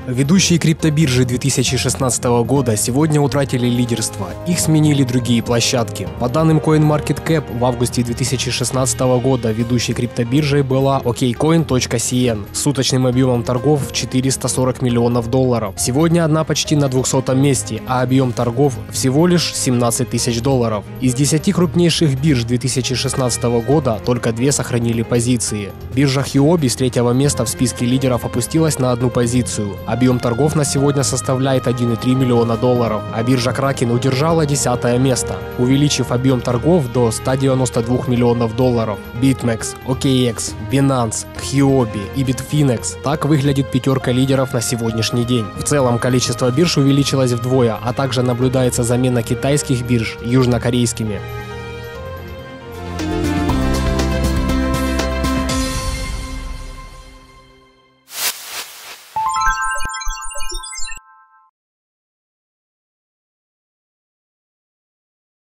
Ведущие криптобиржи 2016 года сегодня утратили лидерство. Их сменили другие площадки. По данным CoinMarketCap, в августе 2016 года ведущей криптобиржей была OKCoin.cn с суточным объемом торгов в $440 миллионов. Сегодня она почти на 200-м месте, а объем торгов всего лишь $17 тысяч. Из 10 крупнейших бирж 2016 года только 2 сохранили позиции. Биржа Huobi с 3-го места в списке лидеров опустилась на 1 позицию. Объем торгов на сегодня составляет $1,3 миллиона, а биржа Kraken удержала 10-е место, увеличив объем торгов до $192 миллионов. BitMEX, OKX, Binance, Huobi и Bitfinex – так выглядит пятерка лидеров на сегодняшний день. В целом количество бирж увеличилось вдвое, а также наблюдается замена китайских бирж южнокорейскими.